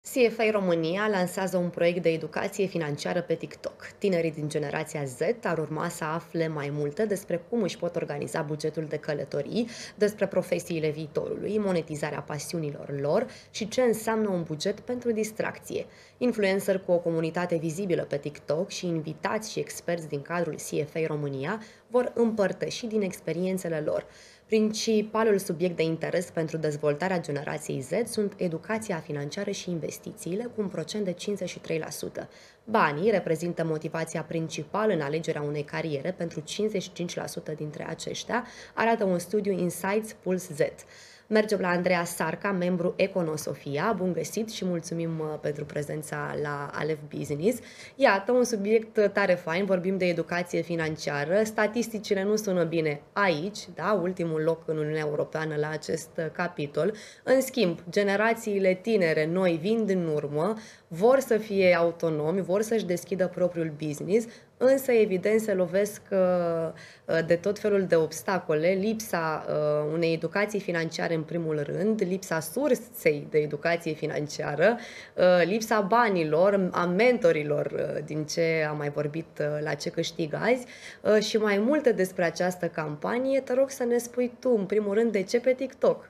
CFA România lansează un proiect de educație financiară pe TikTok. Tinerii din generația Z ar urma să afle mai multe despre cum își pot organiza bugetul de călătorii, despre profesiile viitorului, monetizarea pasiunilor lor și ce înseamnă un buget pentru distracție. Influencer cu o comunitate vizibilă pe TikTok și invitați și experți din cadrul CFA România vor împărtăși din experiențele lor. Principalul subiect de interes pentru dezvoltarea generației Z sunt educația financiară și investițiile, cu un procent de 53%. Banii reprezintă motivația principală în alegerea unei cariere pentru 55% dintre aceștia, arată un studiu Insights Pulse Z. Mergem la Andreea Sarca, membru Econosofia. Bun găsit și mulțumim pentru prezența la Alef Business. Iată, un subiect tare fain, vorbim de educație financiară. Statisticile nu sună bine aici, da? Ultimul loc în Uniunea Europeană la acest capitol. În schimb, generațiile tinere, noi, vin din urmă, vor să fie autonomi, vor să-și deschidă propriul business, însă evident se lovesc de tot felul de obstacole, lipsa unei educații financiare în primul rând, lipsa sursei de educație financiară, lipsa banilor, a mentorilor, din ce am mai vorbit la Ce câștig azi, și mai multe despre această campanie. Te rog să ne spui tu, în primul rând, de ce pe TikTok?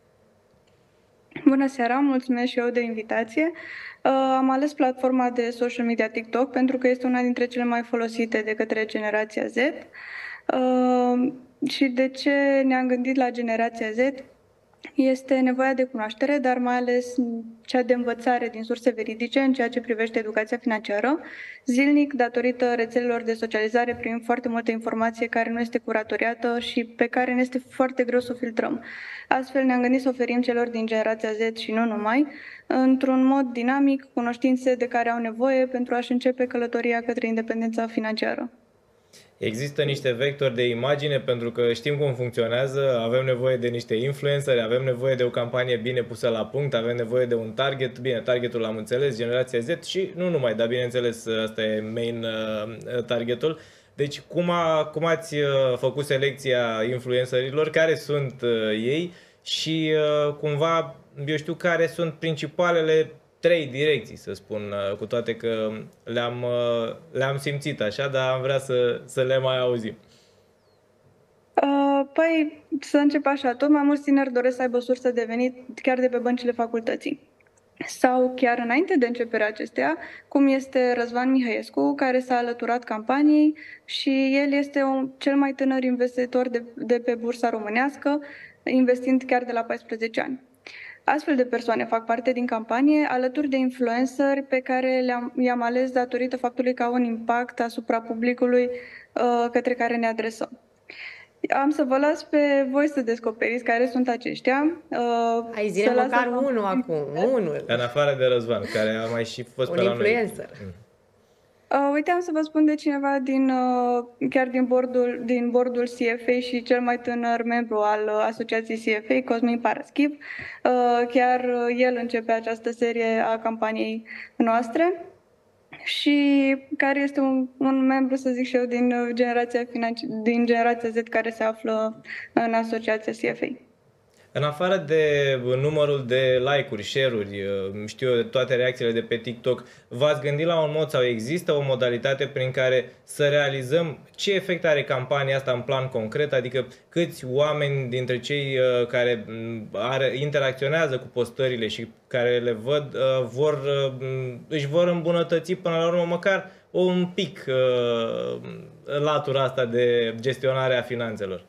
Bună seara, mulțumesc și eu de invitație. Am ales platforma de social media TikTok pentru că este una dintre cele mai folosite de către generația Z. Și de ce ne-am gândit la generația Z? Este nevoia de cunoaștere, dar mai ales cea de învățare din surse veridice în ceea ce privește educația financiară. Zilnic, datorită rețelelor de socializare, primim foarte multă informație care nu este curatoriată și pe care ne este foarte greu să o filtrăm. Astfel ne-am gândit să oferim celor din generația Z și nu numai, într-un mod dinamic, cunoștințe de care au nevoie pentru a-și începe călătoria către independența financiară. Există niște vectori de imagine pentru că știm cum funcționează, avem nevoie de niște influenceri, avem nevoie de o campanie bine pusă la punct, avem nevoie de un target, bine, targetul l-am înțeles, generația Z și nu numai, dar bineînțeles asta e main targetul. Deci cum ați făcut selecția influencerilor, care sunt ei și cumva, eu știu, care sunt principalele trei direcții, să spun, cu toate că le-am simțit așa, dar am vrea să le mai auzim. Păi, să încep așa, tot mai mulți tineri doresc să aibă sursă de venit chiar de pe băncile facultății. Sau chiar înainte de începerea acesteia, cum este Răzvan Mihăiescu, care s-a alăturat campaniei și el este cel mai tânăr investitor de pe bursa românească, investind chiar de la 14 ani. Astfel de persoane fac parte din campanie, alături de influenceri pe care i-am ales datorită faptului că au un impact asupra publicului către care ne adresăm. Am să vă las pe voi să descoperiți care sunt aceștia. Hai, zile măcar unul acum, unul. În afară de Răzvan, care a mai și fost un pe la influencer. Noi. Uite, am să vă spun de cineva chiar din bordul CFA și cel mai tânăr membru al asociației CFA, Cosmin Paraschiv. Chiar el începe această serie a campaniei noastre și care este un membru, să zic și eu, din generația Z care se află în asociația CFA. În afară de numărul de like-uri, share-uri, știu eu, toate reacțiile de pe TikTok, v-ați gândit la un mod sau există o modalitate prin care să realizăm ce efect are campania asta în plan concret? Adică câți oameni dintre cei care interacționează cu postările și care le văd își vor îmbunătăți până la urmă măcar un pic latura asta de gestionare a finanțelor?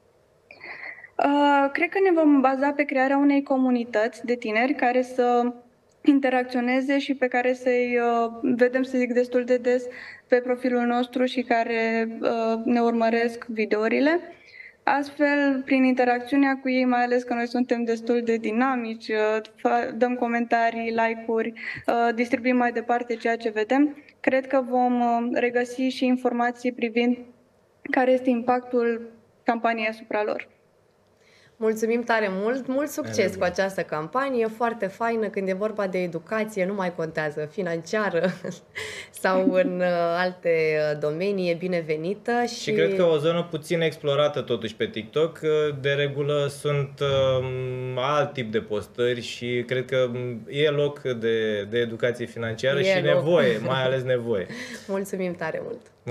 Cred că ne vom baza pe crearea unei comunități de tineri care să interacționeze și pe care să-i vedem, să zic, destul de des pe profilul nostru și care ne urmăresc videourile. Astfel, prin interacțiunea cu ei, mai ales că noi suntem destul de dinamici, dăm comentarii, like-uri, distribuim mai departe ceea ce vedem, cred că vom regăsi și informații privind care este impactul campaniei asupra lor. Mulțumim tare mult, mult succes cu această campanie, foarte faină. Când e vorba de educație, nu mai contează financiară sau în alte domenii, e binevenită. Și cred că o zonă puțin explorată totuși pe TikTok, de regulă sunt alt tip de postări și cred că e loc de educație financiară și nevoie, mai ales nevoie. Mulțumim tare mult!